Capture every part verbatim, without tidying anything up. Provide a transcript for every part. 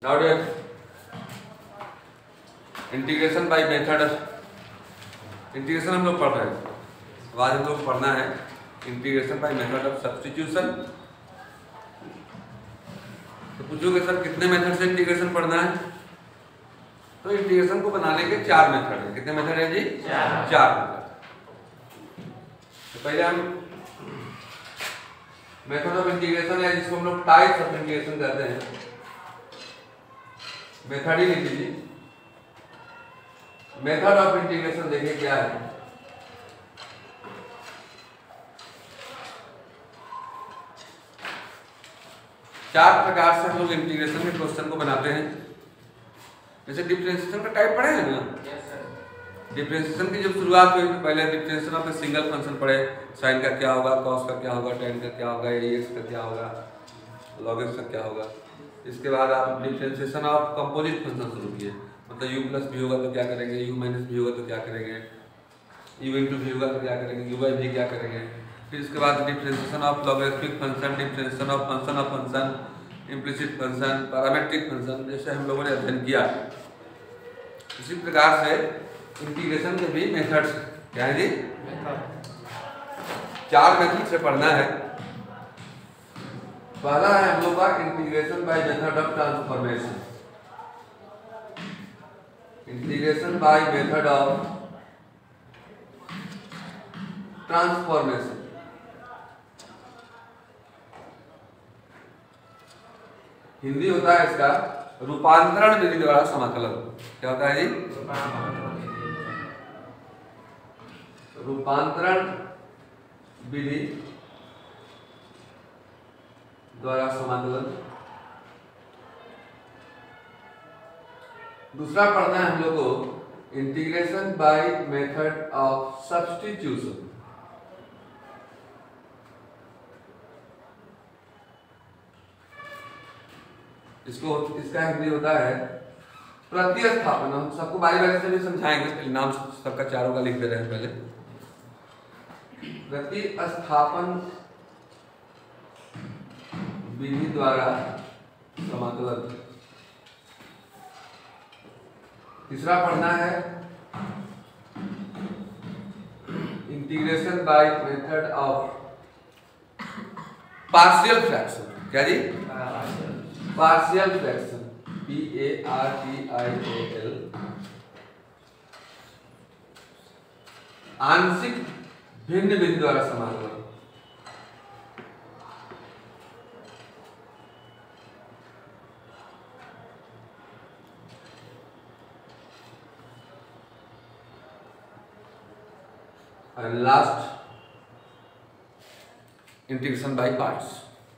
Now integration by method, integration हम लोग पढ़ रहे हैं। अब आज हम लोग पढ़ना है integration by method of substitution. तो पूछोगे सर कितने मेथड से इंटीग्रेशन पढ़ना है? तो इंटीग्रेशन को बनाने के चार मेथड है। कितने मेथड है जी? चार, चार मेथड। तो पहले हम मेथड ऑफ इंटीग्रेशन है जिसको हम लोग टाइप्स ऑफ इंटीग्रेशन कहते हैं। मेथड ही लिख लीजिए। मेथड ऑफ इंटीग्रेशन देखिए क्या है। चार प्रकार से हम लोग इंटीग्रेशन के क्वेश्चन को बनाते हैं। जैसे डिफरेंशिएशन का टाइप पढ़े हैं ना? डिफरेंशिएशन की जब शुरुआत हुई पहले डिफरेंशिएशन ऑफ सिंगल फंक्शन पढ़े। साइन का क्या होगा, कॉस का क्या होगा, टेन का क्या होगा, एक्स का क्या होगा, लॉग एक्स का क्या होगा। इसके बाद आप डिफरेंशिएशन ऑफ कंपोजिट फंक्शन शुरू किए। मतलब यू प्लस भी होगा तो क्या करेंगे, यू माइनस भी होगा तो क्या करेंगे, यू इंटू भी होगा तो क्या करेंगे, यू बाई भी क्या करेंगे। फिर इसके बाद differentiation of logarithmic function, differentiation of function of function, implicit function, parametric function, जैसे हम लोगों ने अध्ययन किया। इसी प्रकार से इंटीग्रेशन के भी मेथड्स क्या है जी? चार मेथड से पढ़ना है। पहला है हम लोग का integration by method of transformation. Integration by method of transformation. Hindi होता है इसका रूपांतरण विधि द्वारा समाकलन। क्या होता है जी? रूपांतरण विधि द्वारा समाकलन। दूसरा पढ़ना है हम लोग को integration by method of substitution. इसको इसका हिंदी होता है प्रतिस्थापन। हम सबको बारी बारी से भी समझाएंगे, नाम सबका चारों का लिख दे रहे हैं पहले। प्रतिस्थापन विधि द्वारा समाकलन। तीसरा पढ़ना है integration by method of partial fraction. क्या जी? Partial fraction, P A R T I A L. आंशिक भिन्न विधि द्वारा समाकलन। और last integration by parts.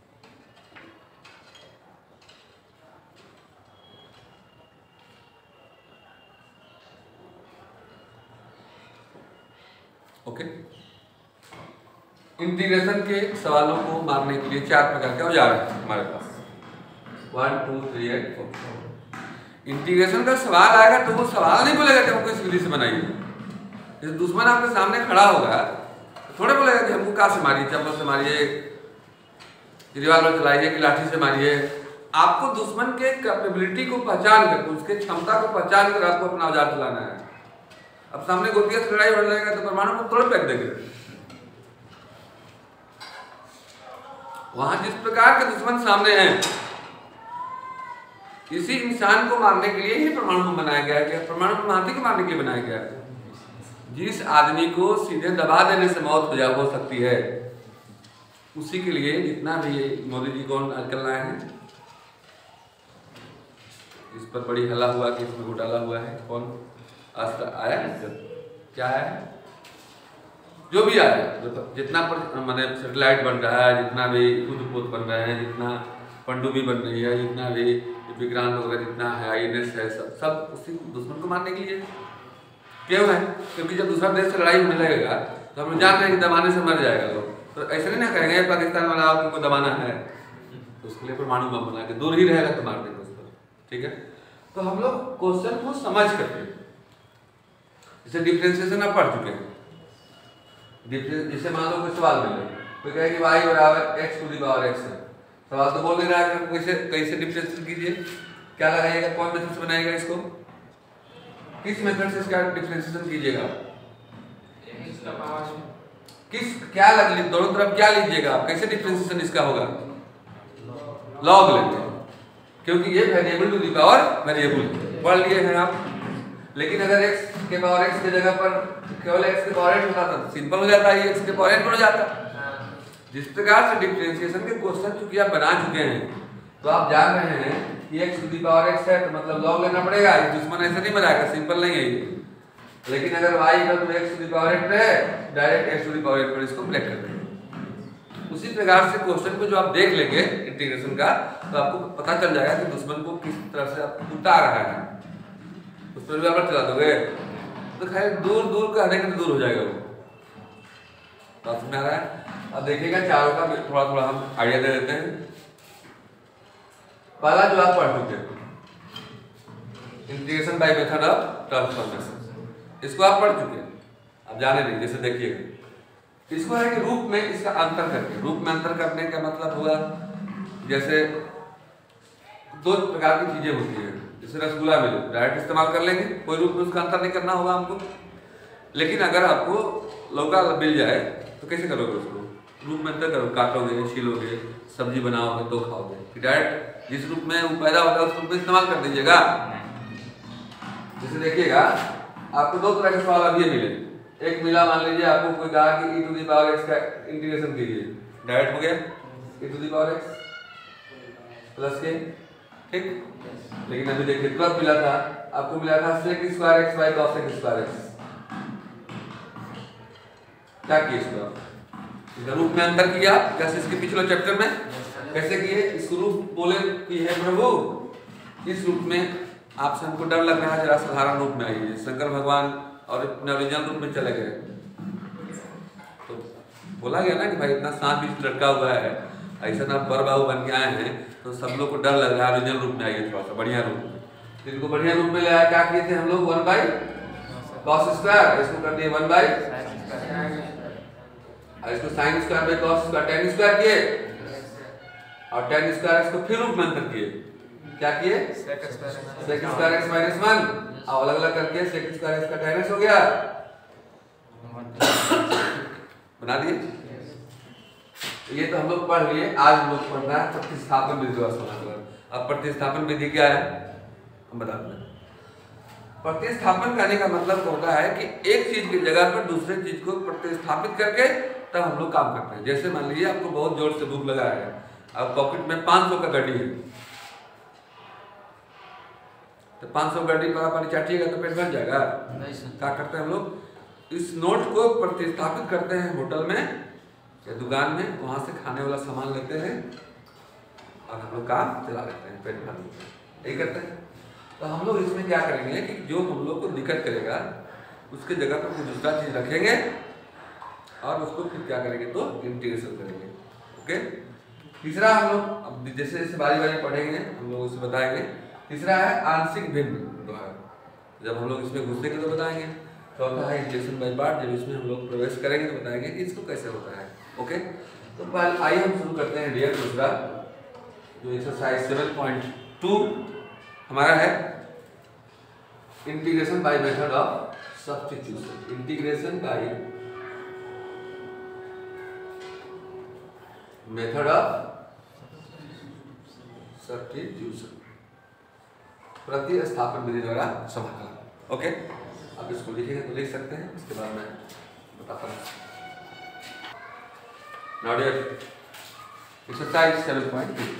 Okay. Integration के सवालों को मारने के लिए चार प्रकार के औजार हैं हमारे पास। One two three eight four. Integration का सवाल आएगा तो वो सवाल नहीं बोलेगा कि हमको इस विधि से बनाइए। जैसे दुश्मन आपके सामने खड़ा होगा तो थोड़े बोलेगा कि हमको कहाँ से मारिए, चप्पल से मारिए, रिवॉल्वर चलाइए कि लाठी से मारिए। आपको दुश्मन के कैपेबिलिटी को पहचान कर, उसके क्षमता को पहचान कर आपको अपना औजार चलाना है। अब सामने गोतिया से लड़ाई बढ़ जाएगा तो परमाणु को थोड़े फेंक देंगे। वहां जिस प्रकार के दुश्मन सामने हैं, किसी इंसान को मारने के लिए ही परमाणु बम बनाया गया है। परमाणु बम हाथी को मारने के लिए बनाया गया है। जिस आदमी को सीधे दबा देने से मौत हो जा हो सकती है, उसी के लिए जितना भी मोदी जी कौन आजकल लाए हैं, इस पर बड़ी हल्ला हुआ कि इसमें घोटाला हुआ है। कौन आज तक आया है? क्या है? जो भी आया, जितना पर मैंने सेटेलाइट बन रहा है, जितना भी युद्धपोत बन रहे हैं, जितना पनडुब्बी बन रही है, जितना भी विक्रांत वगैरह जितना है, आई एन एस है, सब सब उसी दुश्मन को मारने के लिए क्यों है? क्योंकि जब दूसरा देश से लड़ाई होने लगेगा तो हम लोग जान रहे हैं कि दबाने से मर जाएगा लोग। तो ऐसे नहीं ना कहेंगे पाकिस्तान वाला आप उनको दबाना है, तो उसके लिए परमाणु बम बना के दूर ही रहेगा तो मार देंगे उसको। ठीक है? तो हम लोग क्वेश्चन को समझ करके, जैसे डिफरेंशिएशन आप पढ़ चुके हैं। जैसे मान लो कोई सवाल मिले, कोई कहे कि y बराबर x to the power x है, सवाल तो बोल नहीं रहा है कैसे कैसे डिफरेंशिएशन कीजिए। क्या लगाइएगा, कौन मेथड से बनाएगा इसको, किस मेथड से इसका डिफरेंशिएशन कीजिएगा, किस क्या लग दोनों तरफ क्या लीजिएगा आप, कैसे डिफरेंशिएशन इसका होगा, लॉग लेंगे, क्योंकि ये variable to the power variable पढ़ लिए हैं आप। लेकिन अगर x के पावर x की जगह पर केवल x के पावर एट होता था तो सिंपल हो जाता है, x के पावर एट हो जाता। जिस प्रकार से डिफरेंशिएशन के क्वेश्चन चूंकि आप बना चुके हैं तो आप जान रहे हैं कि x to the power x है तो मतलब लॉग लेना पड़ेगा। इस दुश्मन ऐसे नहीं बनाएगा, सिंपल नहीं है ये। लेकिन अगर y equal to x to the power eight है, direct x to the power eight पर इसको ब्रेक कर देंगे। उसी प्रकार से क्वेश्चन को जो आप देख लेंगे इंटीग्रेशन का तो आपको पता चल जाएगा कि दुश्मन को किस तरह से आप उठा रहा है, उस पर भी आप चला दोगे तो खैर दूर दूर कहने के दूर हो जाएगा वो। बात समझ आ रहा है। अब देखिएगा चारों का थोड़ा थोड़ा हम आइडिया दे देते हैं। पहला जो आप पढ़ चुके integration by method of transformation, इसको आप पढ़ चुके हैं, अब जाने नहीं। जैसे देखिएगा इसको है कि रूप में इसका अंतर करके, रूप में अंतर करने का मतलब हुआ जैसे दो प्रकार की चीजें होती है। जैसे रसगुल्ला में डायरेक्ट इस्तेमाल कर लेंगे, कोई रूप में उसका अंतर नहीं करना होगा हमको। लेकिन अगर आपको लौका मिल जाए तो कैसे करोगे उसको, रूप में अंतर करोगे, काटोगे, छीलोगे, सब्जी बनाओगे तो खाओगे। डायरेक्ट जिस रूप में वो पैदा होता है उस रूप में इस्तेमाल कर दीजिएगा। जैसे देखिएगा आपको दो तरह के सवाल अभी मिले। एक मिला, मान लीजिए आपको कोई कहा कि e to the power x का इंटीग्रेशन कीजिए, डायरेक्ट हो गया e to the power x plus k, ठीक। लेकिन अभी देखिए कब मिला था आपको, मिला था sec square x by cos x square x। क्या किए इसको आप, रूप में अंतर किया जैसे इसके पिछले चैप्टर में कैसे किए। इस रूप बोले कि है प्रभु इस रूप में आपसे हमको डर लग रहा है, जरा साधारण रूप में आइए। शंकर भगवान और अपने ओरिजिनल रूप में चले गए तो बोला गया ना कि भाई इतना सांप बीच लटका हुआ है, ऐसा ना बर बाबू बन के आए हैं तो सब लोग को डर लग रहा है, ओरिजिनल रूप में आइए, थोड़ा सा बढ़िया रूप में। इनको बढ़िया रूप में ले आया, क्या किए थे हम लोग, वन बाई कॉस स्क्वायर, इसको कर दिए वन बाई, इसको sine square by cos square, tan square किए, और टेन स्क्वायर इसको फिर रूप में अंतर किए, क्या किए sec square x minus one, और अलग अलग करके सेक स्क्वायर एक्स का टेन एक्स हो गया, बना दिए। ये तो हम लोग पढ़ लिए। आज हम लोग पढ़ रहा है प्रतिस्थापन विधि। अब प्रतिस्थापन विधि क्या है हम बता दें। प्रतिस्थापन करने का मतलब होता है कि एक चीज की जगह पर दूसरे चीज को प्रतिस्थापित करके तब हम लोग काम करते हैं। जैसे मान लीजिए आपको बहुत जोर से भूख लगा है, अब पॉकेट में पाँच सौ का गड्डी है, तो पाँच सौ गड्डी पर पानी चाटिएगा तो पेट भर जाएगा। क्या करते हैं हम लोग, इस नोट को प्रतिस्थापित करते हैं होटल में या दुकान में, वहां से खाने वाला सामान लेते हैं और हम लोग काम चला लेते हैं, पेट भर लेते हैं, यही करते हैं। तो हम लोग इसमें क्या करेंगे कि जो हम लोग को दिक्कत करेगा उसके जगह पर कुछ दूसरा चीज रखेंगे और उसको फिर क्या करेंगे तो इंटीग्रेशन करेंगे। ओके। तीसरा हम लोग अब जैसे जैसे बारी बारी पढ़ेंगे हम लोग उसे बताएंगे। तीसरा है आंशिक भिन्न द्वारा, जब हम लोग इसमें घुसेंगे तो बताएंगे। चौथा है इंटीग्रेशन बाय पार्ट, जब इसमें हम लोग प्रवेश करेंगे तो बताएंगे कि इसको कैसे होता है। ओके। तो पहले आइए हम शुरू करते हैं डियर दूसरा जो एक्सरसाइज सेवन पॉइंट टू हमारा है integration by method of substitution. Integration by method of substitution, प्रतिस्थापन विधि द्वारा समाकलन। ओके। अब इसको लिखेंगे तो लिख सकते हैं, इसके बाद मैं बताता हूँ। Now dear exercise seven point two,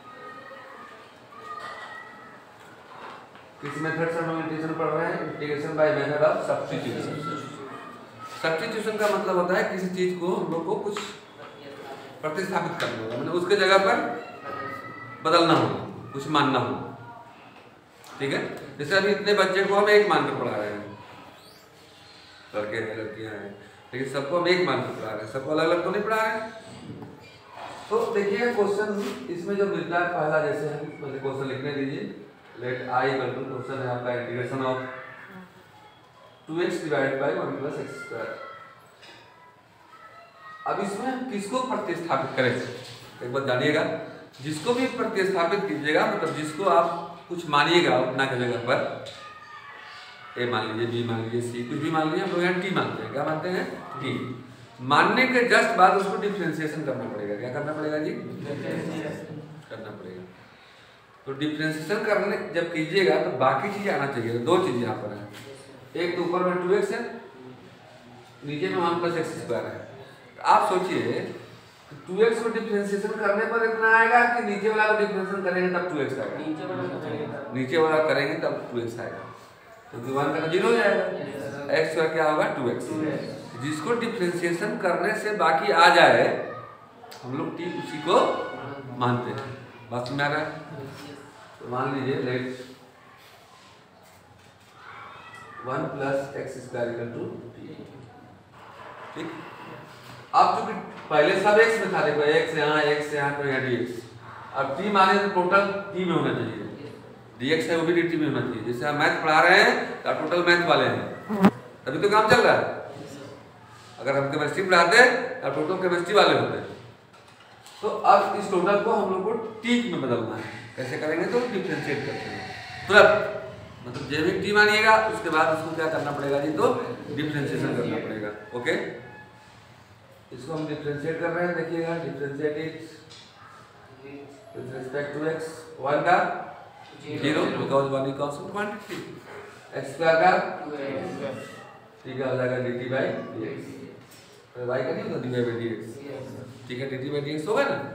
किस मेथड से हम इंटीग्रेशन पढ़ रहे हैं, integration by method of substitution. Substitution का मतलब होता है किसी चीज को हम लोग को कुछ प्रतिस्थापित करना होगा, मतलब उसके जगह पर बदलना होगा, कुछ मानना होगा। ठीक है। जैसे अभी इतने बच्चे को हम एक मान कर पढ़ा रहे हैं, लड़के हैं लड़कियां हैं, लेकिन सबको हम एक मान कर पढ़ा रहे हैं, सबको अलग अलग तो नहीं पढ़ा रहे हैं। तो देखिए क्वेश्चन इसमें जो मिलता है पहला, जैसे हम पहले क्वेश्चन लिखने दीजिए। Let I equal to, question है आपका integration of two x divided by one plus x square. अब इसमें किसको प्रतिस्थापित करें एक बात जानिएगा, जिसको भी प्रतिस्थापित कीजिएगा, मतलब जिसको आप कुछ मानिएगा उतना की जगह पर, ए मान लीजिए, बी मान लीजिए, सी कुछ भी मान लीजिए, हम लोग यहाँ टी मानते हैं। क्या मानते हैं? टी। मानने के जस्ट बाद उसको डिफ्रेंसिएशन करना पड़ेगा। क्या करना पड़ेगा जी? करना पड़ेगा। तो डिफ्रेंसिएशन करने जब कीजिएगा तो बाकी चीजें आना चाहिए। दो चीजें यहाँ पर है, एक तो ऊपर में टू एक्स है, नीचे में वन प्लस एक्स स्क्वायर है। तो आप सोचिए टू एक्स को डिफ्रेंसिएशन करने पर इतना आएगा कि नीचे वाला को डिफ्रेंसिएशन करेंगे तब टू एक्स आएगा? नीचे वाला करेंगे तब टू एक्स आएगा, क्योंकि वन का जीरो हो जाएगा। एक्स का क्या होगा? To x. जिसको डिफ्रेंसिएशन करने से बाकी आ जाए हम लोग टी उसी को मानते हैं। बात में आ रहा है? तो मान लीजिए let one plus x square equal to t. ठीक। अब चूंकि पहले सब एक्स में था, देखो एक्स यहाँ, एक्स यहाँ, तो यहाँ डी एक्स। अब टी माने तो टोटल टी में होना चाहिए, dx है वो भी dt में होना चाहिए। जैसे हम मैथ पढ़ा रहे हैं तो टोटल मैथ वाले हैं, तभी तो काम चल रहा है। अगर हम केमिस्ट्री पढ़ाते तो टोटल केमिस्ट्री वाले होते। तो अब इस टोटल को हम लोग को टी में बदलना है। कैसे करेंगे? तो डिफरेंशिएट करते हैं तुरंत, मतलब जब भी टी मानिएगा उसके बाद उसको क्या करना पड़ेगा जी? तो डिफरेंशिएशन करना पड़ेगा। ओके, इसको हम डिफरेंशिएट कर रहे हैं। देखिएगा, differentiate it with respect to x. One का zero because one is constant quantity, x square का ठीक है हो जाएगा dt बाई dx। तो y का नहीं होगा dy बाई dx। ठीक है, dt बाई dx होगा ना।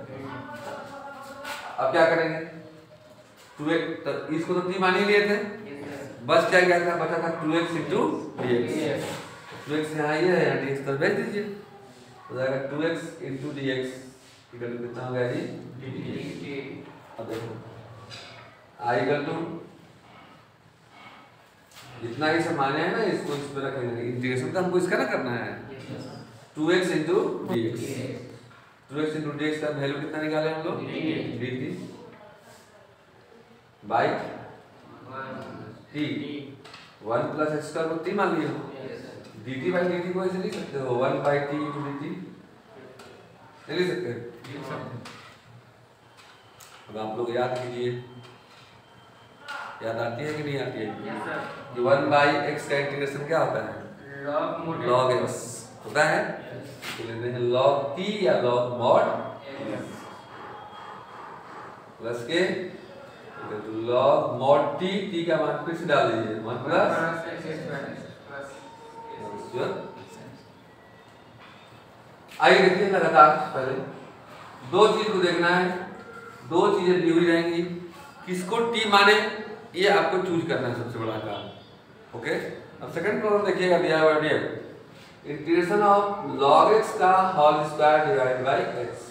अब क्या करेंगे? टू एक्स, तो इसको तो t मान ही लिए थे, बस क्या क्या था? बचा था two x into dx। Two x यहाँ ये है, यहाँ dx तो भेज दीजिए, हो जाएगा two x into dx equal to कितना हो गया जी? dt। अब देखो आई इक्वल टू जितना ये सब माने हैं ना, इसको इस पर रखेंगे। इंटीग्रेशन तो हमको इसका ना करना है, two x into d x. Two x into d x का वैल्यू कितना निकाले हम लोग? dt by t. One plus x का टी मान लिया, dt बाई dt को ऐसे लिख सकते हो, one by t into dt नहीं लिख सकते? अब आप लोग याद कीजिए, याद आती है कि नहीं आती है? कि वन बाई एक्स का इंटीग्रेशन क्या होता है? लॉग एक्स होता है। तो लेते हैं लॉग टी या log mod plus k log mod t. T का मान फिर से डाल दीजिए, वन प्लस आइए देखिए लगातार। पहले दो चीज को देखना है, दो चीजें दी हुई रहेंगी, किसको टी माने ये आपको चूज करना है, सबसे बड़ा काम। ओके, अब सेकंड प्रॉब्लम देखिएगा, दिया हुआ है इंटीग्रेशन ऑफ log x का whole square divide by x।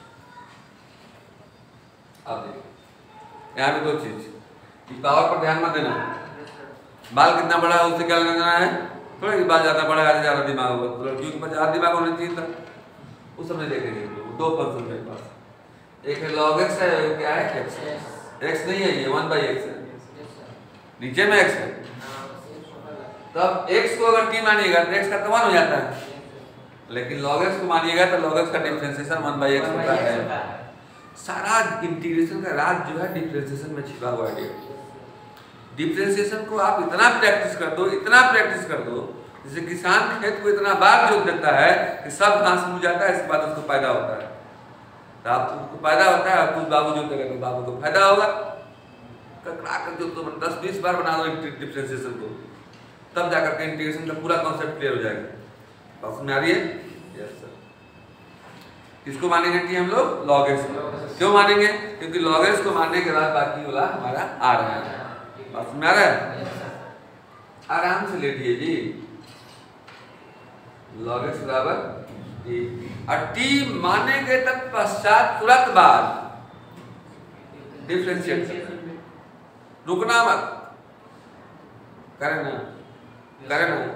अब देखिए यहाँ पे दो चीज, पावर पर ध्यान मत देना। बाल कितना बड़ा है उससे क्या लेना है? थोड़ा बाल ज्यादा बड़ा है, ज्यादा दिमाग होगा, तो लड़कियों के पास ज्यादा दिमाग होना चाहिए था, उस समय देखेंगे। दो फंक्शन मेरे पास, एक है log x है, क्या है x। x नहीं है ये, वन बाई एक्स है, नीचे में x है। तब x को अगर t मानिएगा तो x का तो वन हो जाता है, लेकिन log x को मानिएगा तो log x का डिफरेंशिएशन वन बाई एक्स होता है। सारा इंटीग्रेशन का राज जो है डिफरेंशिएशन में छिपा हुआ है। डिफरेंशिएशन को आप इतना प्रैक्टिस कर दो, इतना प्रैक्टिस कर दो, जैसे किसान खेत को इतना बार जोत देता है कि सब घास सूख जाता है, इसके बाद उसको फायदा होता है। तो आपको फायदा होता है, आप बाबू जोतेगा तो बाबू को फायदा होगा। ककड़ा कर जो तो दस बीस बार बना दो डिफरेंशिएशन को, तब जाकर के इंटीग्रेशन का पूरा कॉन्सेप्ट क्लियर हो जाएगा। बात समझ आ रही है? Yes sir. किसको मानेंगे टी हम लोग? log x को। क्यों मानेंगे? क्योंकि log x को मानने के बाद बाकी वाला हमारा आ रहा है। बात समझ आ रहा है? आराम से लेटिए जी। log x बराबर टी, और टी मानने के तक पश्चात तुरंत बाद डिफरेंशिएट करना, रुकना मत, करें ना करें ना।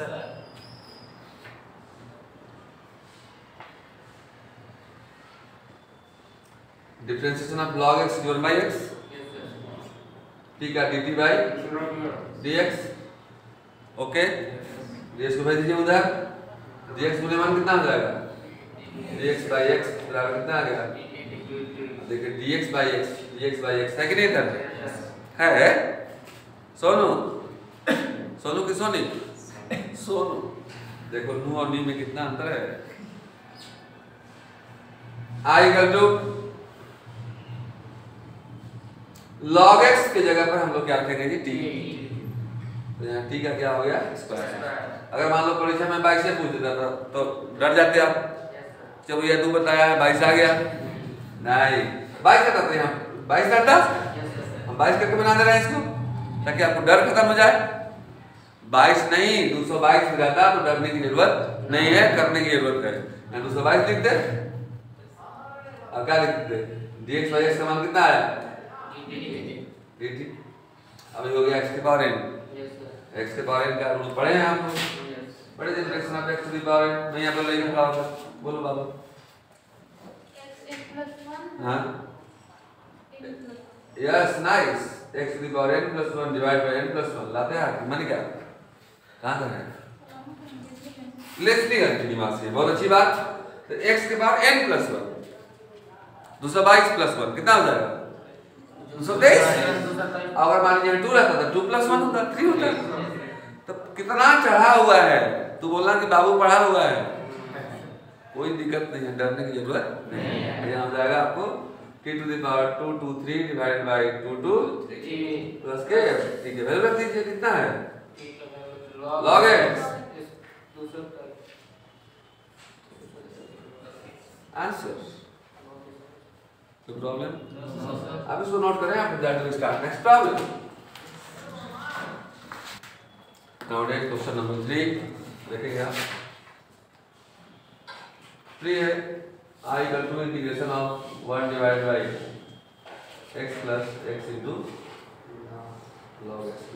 Differentiation of log x one by x, t का dt by dx। Okay, dx को भेज दीजिए उधर, dx मूल्यमान कितना हो जाएगा? dx बाई x बराबर कितना आ गया? देखिए d x by x, d x by x है कि नहीं इधर? है सोनू, सोनू की सोनी, सोनू। देखो नू और नी में कितना अंतर है। I equal to log x की जगह पर हम लोग क्या रखेंगे जी? टी। तो यहाँ टी का क्या हो गया? स्क्वायर। अगर मान लो परीक्षा में बाईस से पूछ देता था तो डर जाते आप, जब ये तू बताया है बाईस आ गया, नहीं बाईस आता था, यहाँ बाईस आता, हम बाईस करके बना दे रहे हैं इसको ताकि आपको डर खत्म हो जाए। बाईस नहीं दो सौ बाईस जाता तो डरने की जरूरत नहीं है, करने की जरूरत है। मैं दो सौ बाईस लिखते अब क्या लिखते? डी एक्स वाई एक्स का मान कितना आया? dt। अब हो गया x के पावर n, x के पावर n का रूल पढ़े हैं हम लोग, बड़े दिन fraction of x to the power n। मैं यहाँ पर लिख रहा हूँ, बोलो बाबा। हाँ yes nice, x to the power n plus one divide by n plus one लाते हैं। मन क्या कहाँ कर रहे हैं? लेस नहीं करते दिमाग से, बहुत अच्छी बात। तो x के पावर n प्लस वन, दो सौ बाईस प्लस वन कितना हो जाएगा? दो सौ तेईस। अगर मान लीजिए टू रहता था, टू प्लस वन होता, थ्री होता। तो कितना चढ़ा हुआ है, तू बोलना कि बाबू पढ़ा हुआ है, कोई दिक्कत नहीं है, डरने की जरूरत नहीं है। यहाँ हो जाएगा आपको t to the power two two three divided by two two plus k, ठीक है वैल्यू रख दीजिए। कितना है? log x। आंसर प्रॉब्लम अब इसको नोट करें आप, that will start next problem. Now next question number three देखेंगे आप। थ्री है I equal to integration of one divide by x plus x into log x.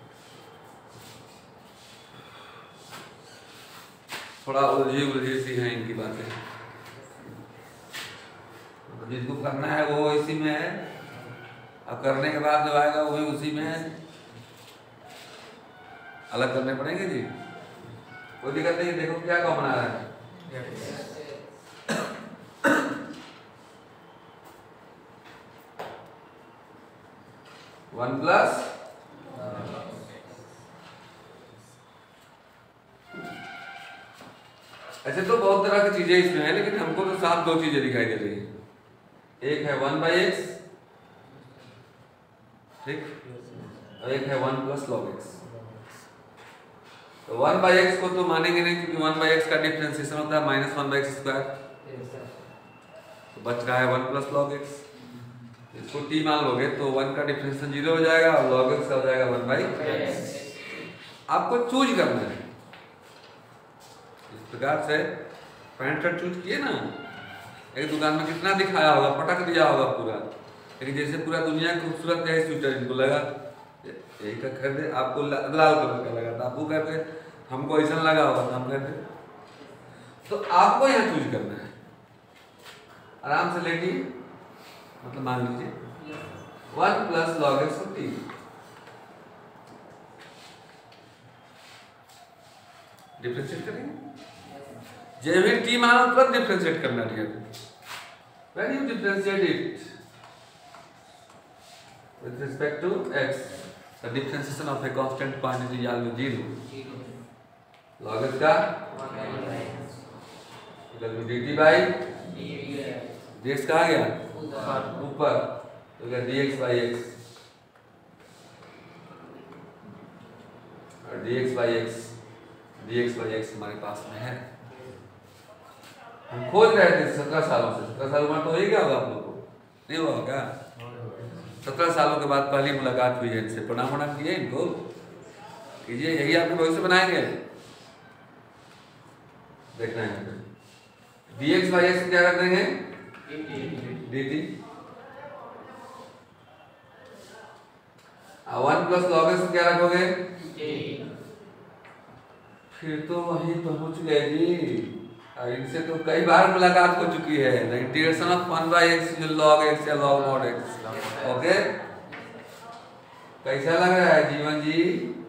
थोड़ा उलझी उलझी सी है इनकी बातें, जिसको करना है वो इसी में है, अब करने के बाद जो आएगा वो भी उसी में है। अलग करने पड़ेंगे जी, कोई दिक्कत नहीं। देखो क्या कॉमन आ रहा है, वन प्लस ऐसे तो बहुत तरह की चीजें इसमें है, लेकिन हमको तो साफ दो चीजें दिखाई दे रही है। एक है वन बाई एक्स, ठीक, और एक है वन प्लस लॉग एक्स। तो वन बाई एक्स को तो मानेंगे नहीं, क्योंकि वन बाई एक्स का डिफरेंशिएशन होता है minus one by x square. तो बच रहा है वन प्लस लॉग एक्स। इसको टी मान लोगे तो वन का डिफरेंशिएशन जीरो हो जाएगा और लॉग एक्स का हो जाएगा वन बाई एक्स। आपको चूज करना है इस प्रकार से। पैंट शर्ट चूज किए ना, एक दुकान में कितना दिखाया होगा, पटक दिया होगा पूरा, लेकिन जैसे पूरा दुनिया खूबसूरत है स्वेटर, इनको लगा यही का खरीदे, आपको लाल कलर का लगा था, आपको कहते हमको ऐसा लगा होगा तो हम कहते। तो आपको यहाँ चूज करना है, आराम से लेटिए, मतलब मान लीजिए one plus log x t, differentiate करेंगे। जब भी टी मानो तुरंत डिफरेंशिएट करना है। When you differentiate it with respect to x, the differentiation of a constant quantity is always zero. Log x का इधर भी dt by dx कहाँ गया? ऊपर, तो क्या dx by x और dx by x, dx by x हमारे पास में है। हम खोज रहे थे सत्रह सालों से, सत्रह साल उम्र तो हो ही गया होगा आप लोग को, नहीं हुआ क्या? सत्रह सालों के बाद पहली मुलाकात हुई है इनसे, प्रणाम प्रणाम किए इनको, कीजिए, यही आपके भविष्य बनाएंगे। देखना है dx by x क्या रख देंगे? dt। One plus log x क्या रखोगे? फिर तो वहीं पहुंच गए जी। इनसे तो कई बार मुलाकात हो चुकी है। The integration of one by x log x या लॉग मॉड एक्स। ओके, कैसा लग रहा है जीवन जी?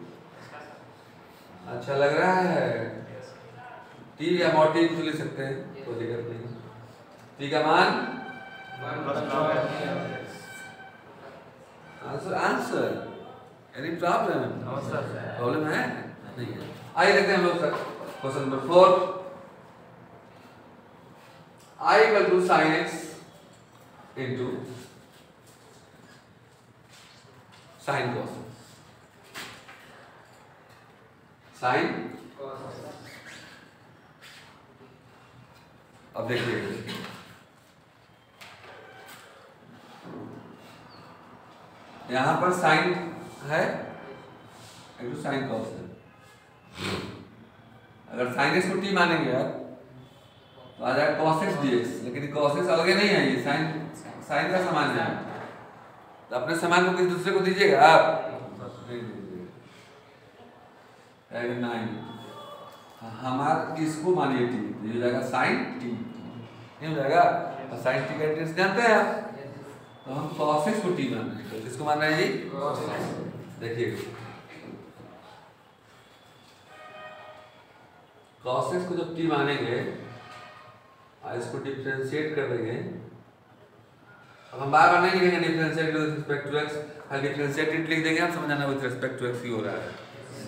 अच्छा लग रहा है? टी या मोटी तो ले सकते हैं, कोई दिक्कत नहीं। टी का मान answer answer any problem? Problem है नहीं है। आइए देखते हैं हम लोग question number four. I equal to sine x into sine cos. Sine अब देखिए यहां पर साइन है इंटू साइन कॉस है। अगर साइन एक्स को टी मानेंगे यार तो आ जाएगा कॉस एक्स डी एक्स, लेकिन कॉस एक्स अलग नहीं है, ये साइन साइन का समान है। तो अपने समान को किसी दूसरे को दीजिएगा आप नहीं दीजिएगा। नाइन हमारा इसको मानिए टी, ये हो जाएगा साइन टी, नहीं हो जाएगा। और साइन टी का इंटरेस्ट जानते हैं आप, तो हम कॉस एक्स को टी मान रहे हैं। किसको मान रहे हैं जी? देखिए कॉस एक्स को जब टी मानेंगे और इसको डिफरेंशिएट कर देंगे। अब हम बार बार नहीं लिखेंगे differentiate with respect to x, खाली डिफरेंशिएटेड लिख देंगे, हम समझ जाना विद रिस्पेक्ट टू एक्स ही हो रहा है।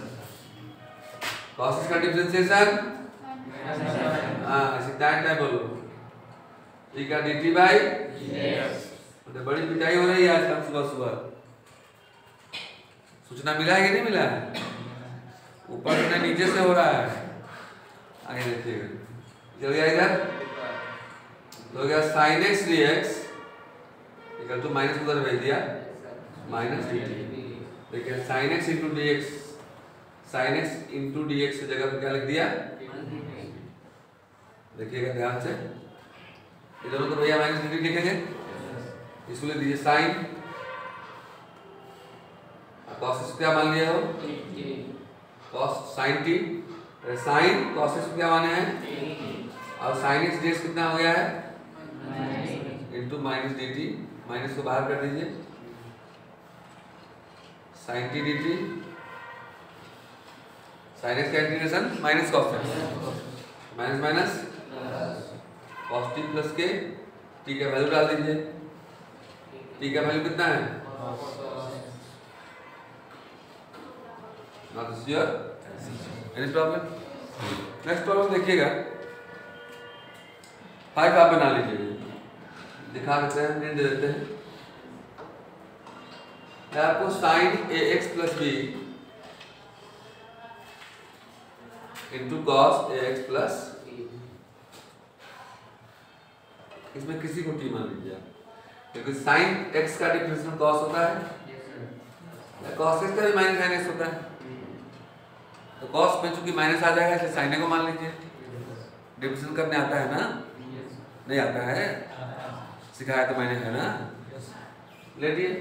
कॉस एक्स का डिफरेंशिएशन हां इसी दैट है, बोलो e का dt बाय dx। तो बड़ी पिटाई हो रही है आज कल सुबह सुबह। सूचना मिला है कि नहीं मिला है? ऊपर से नीचे से हो रहा है। आगे देखिएगा चल गया इधर हो गया sin x dx equal to minus उधर भेज दिया माइनस dt। देखिए sin x into dx, sin x into dx की जगह पे क्या लिख दिया? देखिएगा ध्यान से, इधर तो भैया माइनस dt लिखेंगे, इसको लिख दीजिए sin cos x क्या मान लिया हो? cos sin t, sin cos x क्या माने हैं? और sin x dx कितना हो गया है? Into minus d t, minus को बाहर कर दीजिए sin t dt, sin x का इंटीग्रेशन minus cos x, minus minus cos t plus k t का वैल्यू डाल दीजिए। t का वैल्यू कितना है? Not sure, any problem? Next problem देखिएगा, फाइव आप बना लीजिए, दिखा देते हैं, प्रिंट दे देते हैं। आपको sine a x plus b into cos a x plus, इसमें किसी को टी मान लीजिए आप, क्योंकि साइन एक्स का डिफरेंशियल कॉस होता है, कॉस एक्स का भी माइनस साइन एक्स होता है। तो कॉस में चूंकि माइनस आ जाएगा इसलिए साइन ए को मान लीजिए। डिफरेंशियल करने आता है ना? नहीं आता है? सिखाया तो मैंने, है ना? लेटिए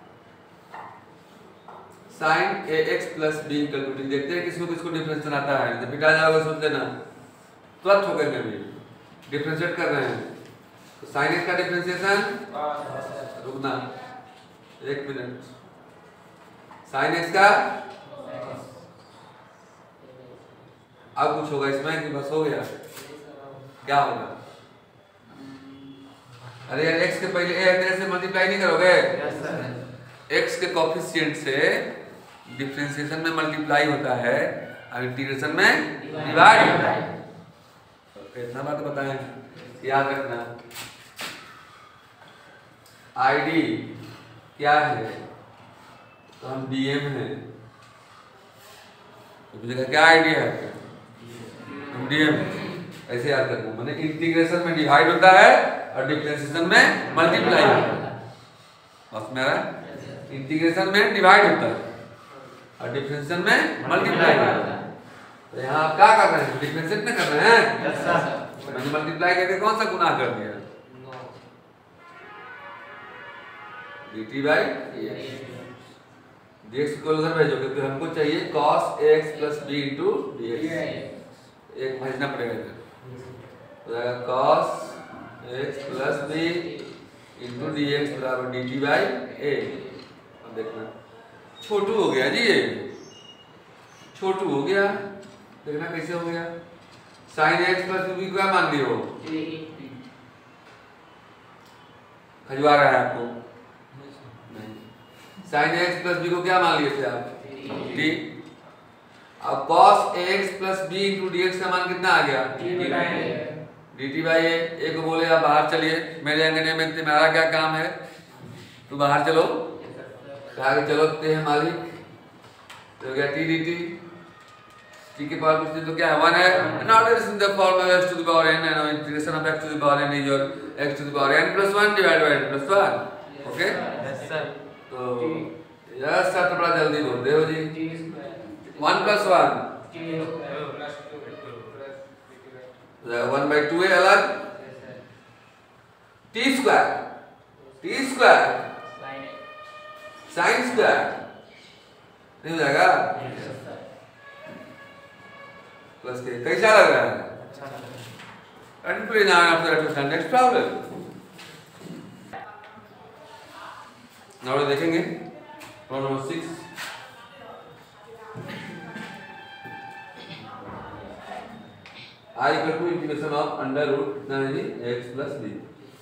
sine a x plus b equal to t. देखते हैं किसको किसको डिफरेंशियल आता है, जब बिटा जाओगे सोच लेना तुरंत हो गए। मैं भी डिफरेंशिएट कर रहे हैं तो साइन एक्स का डिफरेंशिएशन, रुकना एक मिनट, साइन एक्स का अब कुछ होगा इसमें कि बस हो गया? क्या होगा? अरे यार x के पहले a है से मल्टीप्लाई नहीं करोगे? x के कोएफिशिएंट से डिफरेंशिएशन में मल्टीप्लाई होता है और इंटीग्रेशन में डिवाइड होता है। तो इतना बात बताएं, याद रखना। आईडी क्या है? तो हम डीएम है, तो मुझे क्या आईडी है? डीएम। ऐसे याद करना, माने इंटीग्रेशन में डिवाइड होता है और डिफरेंशिएशन में मल्टीप्लाई होता है। बस मेरा इंटीग्रेशन में डिवाइड होता है और डिफरेंशिएशन में मल्टीप्लाई होता है। तो यहाँ आप क्या कर रहे हैं? डिफरेंशिएट में कर रहे हैं। Yes sir. मैंने मल्टीप्लाई करके कौन सा गुना कर दिया? dt बाई dx को उधर भेजो, क्योंकि हमको चाहिए cos ax plus b into dx। एक भेजना पड़ेगा इधर, तो जाएगा cos x plus b into dx बराबर dt by a। अब देखना छोटू हो गया जी, ये छोटू हो गया, देखना कैसे हो गया? sin x plus b क्या मान लियो? खजवा रहा है आपको? नहीं। साइन एक्स प्लस बी को क्या मान लिए थे आप? टी। अब cos x plus b into d x का मान कितना आ गया? D t by a. A को बोले आप बाहर चलिए, मेरे अंगने में तुम्हारा क्या काम है, तू बाहर चलो। कहा कि चलो ते हैं मालिक, तो हो गया टी डी टी। टी के पावर पूछते तो क्या है? वन है। Not is in the form of x to the power n and integration of x to the power n is your x to the power n plus one divided by n plus one. Okay yes sir. तो yes sir, तो बड़ा जल्दी बोल दे हो जी। One plus one one by two है अलग, T square t square sine square नहीं हो जाएगा? प्लस के कैसा लग रहा है? अच्छा लग रहा है। And please now after that next problem. now देखेंगे problem number six. I equal to integration of under root कितना है जी? x plus b।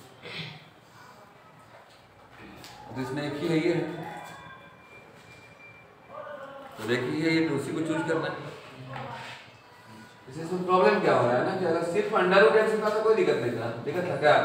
तो इसमें एक ही है ये, तो एक ही है ये, तो उसी को चूज करना है। इसमें प्रॉब्लम क्या हो रहा है ना कि अगर सिर्फ अंडर रूट एक्स था तो कोई दिक्कत नहीं था। दिक्कत था क्या?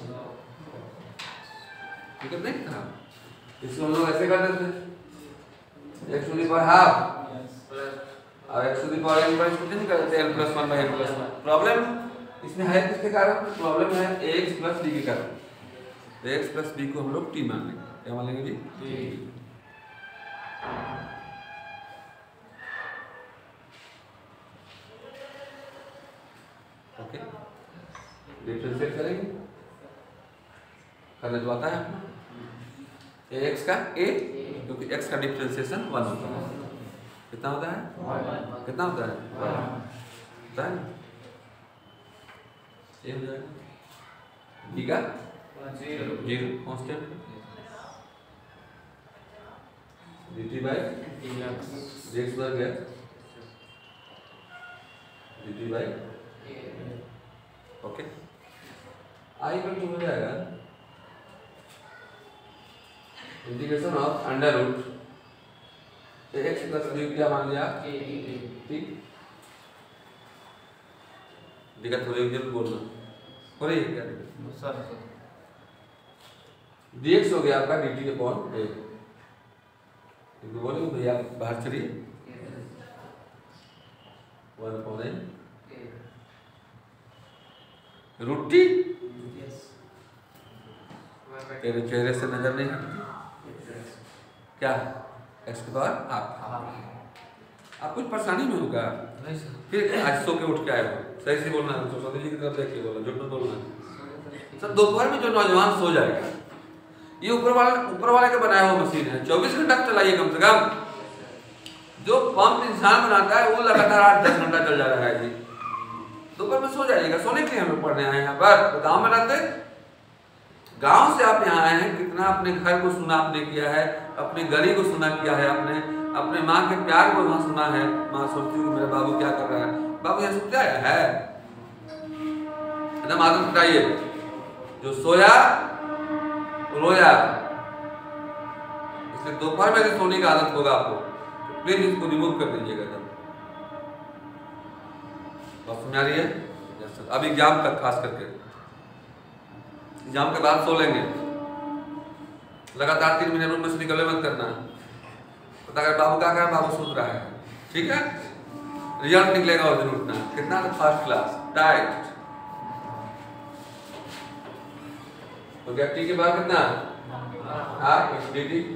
दिक्कत नहीं था। इसको हम लोग ऐसे कर देते x to the power half और x to the power n by कुछ नहीं करते n plus one by n plus one. Problem इसमें है किसके कारण? प्रॉब्लम है ax प्लस b के कारण। तो x प्लस b को हम लोग t मान लेंगे। क्या मान लेंगे जी? t। ओके, डिफरेंशिएट करेंगे, करने तो आता है ए एक्स का ए, क्योंकि एक्स का डिफरेंशिएशन वन होता है। कितना होता है? कितना होता है? होता है ए हो जाएगा, ठीक है, zero constant dt by dx वर्ग है dt by okay. I equal to हो जाएगा integration of under root x plus b क्या मान लिया? ठीक, दिक्कत हो रही है जरूर बोलना, हो रही है क्या सर? dx हो गया आपका dt अपॉन ए। तो बोलेंगे भैया बाहर चलिए, one upon a root t. तेरे चेहरे से नजर नहीं हटती क्या? एक्स के पावर हाफ। आप कुछ परेशानी में होगा फिर आज सो के उठ के आए हो, सही से बोलना है, सरस्वती जी की तरफ देख के बोलना, झूठ मत बोलना। सर दोपहर में जो नौजवान सो जाएगा, ये ऊपर वाले ऊपर वाले का बनाया हुआ मशीन है, चौबीस घंटा चलाइए कम से कम। जो पंप इंसान बनाता है वो लगातार आठ दस घंटा चल जा रहा है जी। दोपहर में सो जाइएगा, सोने के लिए हम लोग पढ़ने आए हैं यहाँ पर। गाँव में रहते, गांव से आप यहाँ आए हैं, कितना अपने घर को सुना आपने किया है, अपने गली को सुना किया है आपने, अपने माँ के प्यार को वहाँ सुना है। माँ सोचती है मेरा बाबू क्या कर रहा है, बाबू यहाँ सोता है एकदम आदत उठाइए, जो सोया रोया। इसलिए दोपहर में सोने की आदत होगा आपको, तो प्लीज इसको रिमूव कर दीजिएगा। जब बात समझ आ रही है? अब एग्जाम तक खास करके, एग्जाम के बाद सो लेंगे, लगातार तीन महीने रूम में से निकले मत करना। पता कर बाबू क्या कर रहा है, बाबू सोच रहा है, ठीक है? रिजल्ट निकलेगा उस दिन उठना, कितना फर्स्ट क्लास टाइट हो गया। टी के बाद कितना half d t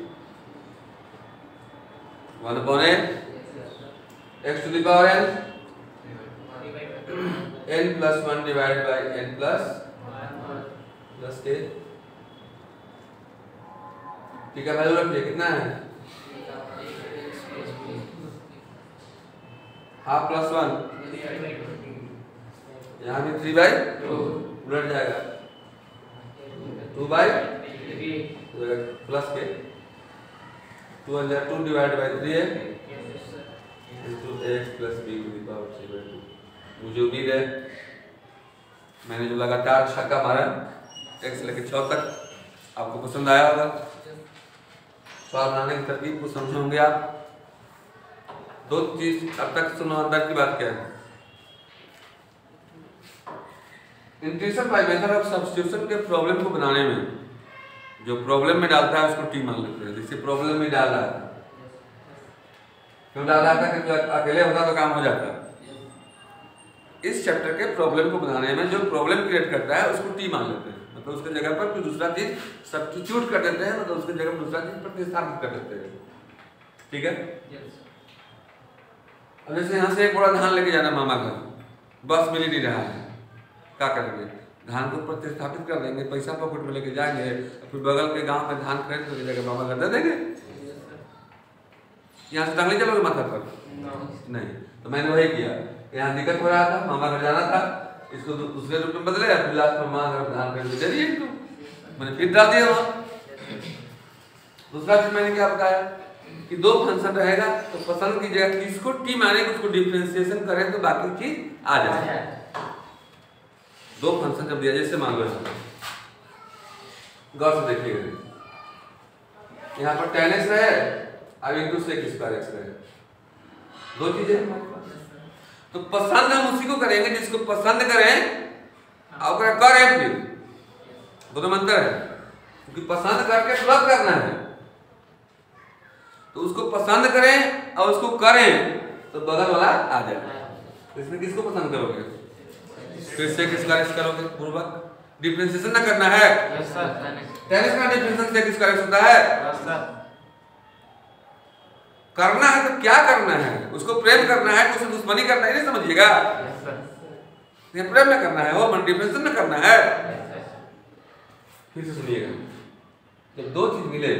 one upon a x to the power n n plus one divide by n plus plus k. ठीक है, वैल्यू रखिए कितना है? हाफ प्लस वन, यहाँ भी थ्री बाई उलट जाएगा, टू बाई प्लस के टू हजार टू डिवाइड बाई थ्री है into x plus b to the power three by two. मुझे उम्मीद है मैंने जो लगातार छक्का मारा एक्स लेके छः तक आपको पसंद आया होगा। सवाल बनाने की तरकीब को समझे होंगे आप। दो चीज अब तक सुनो, अंदर की बात क्या है। Intuition by method of substitution के प्रॉब्लम को बनाने में जो प्रॉब्लम में डालता है उसको टी मान लेते हैं। जैसे प्रॉब्लम में डाल रहा था, क्यों डाल रहा था? क्योंकि अकेले होता तो काम हो जाता। इस चैप्टर के प्रॉब्लम को बनाने में जो प्रॉब्लम क्रिएट करता है उसको टी मान लेते हैं। मतलब उसके जगह पर कोई दूसरा चीज सब्स्टिट्यूट कर देते हैं, मतलब उसके जगह पर दूसरा चीज प्रतिस्थापित कर देते हैं। ठीक है। अब जैसे यहाँ से एक बड़ा धान लेके जाना मामा घर, बस मिल ही नहीं रहा है, क्या करेंगे? धान को प्रतिस्थापित कर देंगे, पैसा पॉकेट में लेके जाएंगे, फिर बगल के गांव में धान खरीद कर जाकर मामा घर दे देंगे। यहाँ से टांगली चलोगे माथा पर? नहीं। तो मैंने वही किया। यहाँ दिक्कत हो रहा था, मामा घर जाना था, इसको दूसरे रूप में बदले, फिर लास्ट में मामा घर धान खरीद दे दिए इनको, मैंने फिर डाल दिया वहाँ। दूसरा चीज मैंने क्या बताया कि दो फंक्शन रहेगा तो पसंद की जगह किसको टी माने, उसको डिफरेंशिएशन करें तो बाकी चीज आ जाए। दो फंक्शन जब दिया, जैसे मान लो गौर से देखिएगा, यहाँ पर टेन एक्स रहे, अब इंटू सेक स्क्वायर एक्स रहे, दो चीजें हमारे पास। तो पसंद हम उसी को करेंगे जिसको पसंद करें और करें, फिर दोनों मंत्र है, क्योंकि पसंद करके तुरंत करना है। तो उसको पसंद करें और उसको करें तो बगल वाला आ जाए। इसमें किसको पसंद करोगे? फिर से किसका रेस करोगे? पूर्वक डिफरेंशिएशन ना करना है। Yes sir. टेनिस का डिफरेंशिएशन से किसका रेस होता है? Yes sir. करना है तो क्या करना है? उसको प्रेम करना है, उसे दुश्मनी करना है, नहीं समझिएगा। Yes sir. ये प्रेम ना करना है, वो डिफरेंशिएशन ना करना है। फिर से सुनिएगा, जब दो चीज मिले,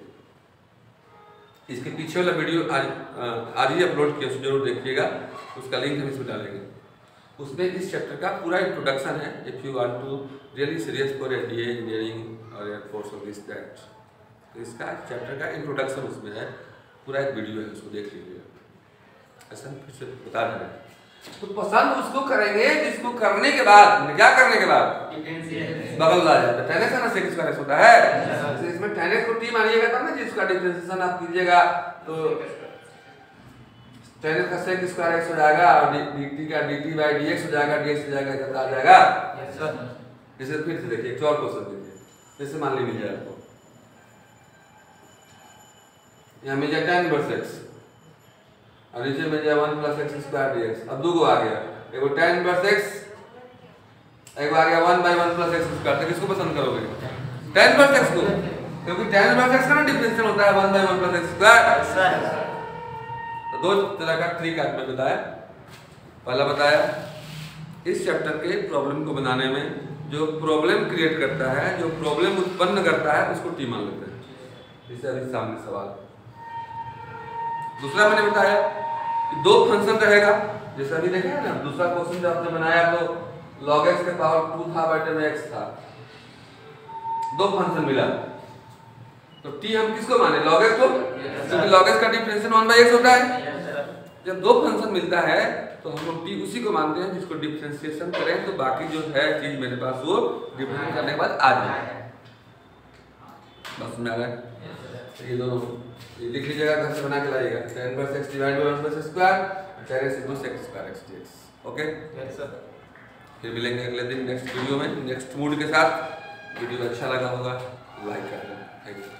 इसके पीछे वाला वीडियो आज आज ही अपलोड किया, जरूर देखिएगा, उसका लिंक हम इसमें डालेंगे। उसमें इस चैप्टर का पूरा इंट्रोडक्शन है। If you want to really serious for ADA engineering और एयरफोर्स और दिस दैट, तो इसका चैप्टर का इंट्रोडक्शन उसमें है, पूरा एक वीडियो है, उसको देख लीजिएगा। ऐसा फिर से बता रहे हैं। तो पसंद उसको करेंगे जिसको करने के बाद, क्या करने के बाद बगल आ जाता है। टेनिस ना सेक स्क्वायर होता है, तो इसमें टेनिस को टी मानिएगा तब ना जिसका डिफरेंशिएशन आप कीजिएगा, तो टेनिस का सेक स्क्वायर एक्स हो जाएगा और dt का dt बाय dx हो जाएगा, dx हो जाएगा, इतना आ जाएगा। Yes sir. जैसे फिर से देखिए, एक और क्वेश्चन देखिए, जैसे मान लीजिए आपको यहाँ मिल जाए tan इनवर्स x और नीचे मिल जाए one plus x square dx। अब दो गो आ गया, एगो tan इनवर्स x, एक आ गया one by one plus x square. तो किसको पसंद करोगे? tan इनवर्स x को, क्योंकि tan इनवर्स x का ना डिफरेंशियल होता है one by one plus x square. तो दो तरह का ट्रिक आपने बताया। पहला बताया इस चैप्टर के प्रॉब्लम को बनाने में जो प्रॉब्लम क्रिएट करता है, जो प्रॉब्लम उत्पन्न करता है, उसको टी मान लेते हैं। जैसे अभी सामने सवाल। दूसरा मैंने बताया कि दो फंक्शन रहेगा, जैसे अभी देखे ना, दूसरा क्वेश्चन जो आपने बनाया तो log x के पावर टू था, बटे में x था, दो फंक्शन मिला, तो t हम किसको माने? log x को, क्योंकि log x का डिफरेंशिएशन वन बाय x होता है। जब दो फंक्शन मिलता है तो हम लोग t उसी को मानते हैं जिसको डिफरेंशिएशन करें तो बाकी जो है चीज मेरे पास वो डिफरेंशिएट करने के बाद आ जाए। बस में आ रहा है। ये दोनों ये लिख लीजिएगा, घर से बना के लाइएगा। tan inverse x divide by one plus square, tan inverse x square x dx। Okay yes sir. फिर मिलेंगे अगले दिन नेक्स्ट वीडियो में, नेक्स्ट मूड के साथ। वीडियो अच्छा लगा होगा लाइक कर देना। Thank you.